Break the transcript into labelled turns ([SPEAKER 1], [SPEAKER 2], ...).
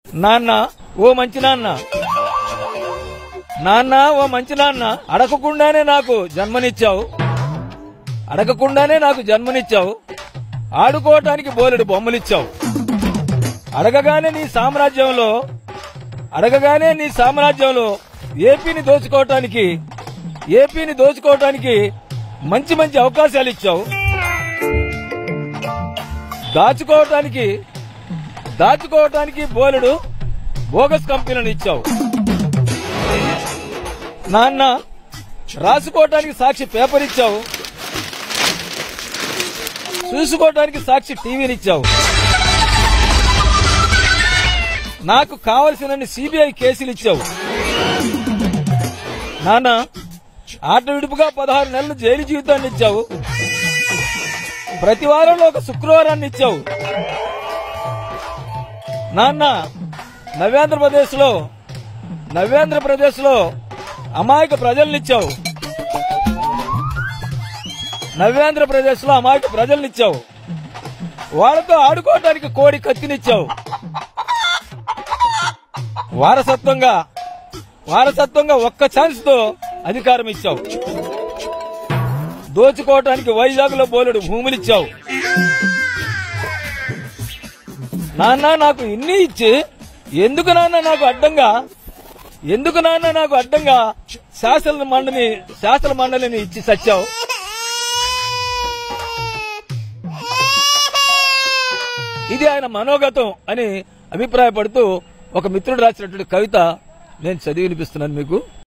[SPEAKER 1] నాన్న ఓ మంచి నాన్న, నాన్న ఓ మంచి నాన్న, అడగకుండానే నాకు జన్మనిచ్చావు, అడగకుండానే నాకు జన్మనిచ్చావు, ఆడుకోవటానికి బోలెడు బొమ్మలిచ్చావు. అడగగానే నీ సామ్రాజ్యంలో ఏపీని దోచుకోవటానికి మంచి మంచి అవకాశాలు ఇచ్చావు. దాచుకోవటానికి బోలెడు బోగస్ కంపెనీలు ఇచ్చావు. నాన్న రాసుకోవటానికి సాక్షి పేపర్ ఇచ్చావు, చూసుకోవటానికి సాక్షి టీవీనిచ్చావు. నాకు కావలసినన్ని సిబిఐ కేసులు ఇచ్చావు. నాన్న ఆట విడుపుగా 16 నెలలు జైలు జీవితాన్ని ఇచ్చావు. ప్రతి వారంలో ఒక శుక్రవారాన్ని ఇచ్చావు. నాన్న నవ్యాంధ్రప్రదేశ్ లో అమాయక ప్రజల్నిచ్చావు. వాళ్ళతో ఆడుకోవటానికి కోడి కత్తినిచ్చావు. వారసత్వంగా ఒక్క ఛాన్స్ తో అధికారం ఇచ్చావు. దోచుకోవటానికి వైజాగ్ లో బోలెడు భూములిచ్చావు. నాన్న నాకు ఇన్ని ఇచ్చి ఎందుకు నాన్న నాకు అడ్డంగా శాసన మండలిని ఇచ్చి సచ్చావు. ఇది ఆయన మనోగతం అని అభిప్రాయపడుతూ ఒక మిత్రుడు రాసినటువంటి కవిత నేను చదివి వినిపిస్తున్నాను మీకు.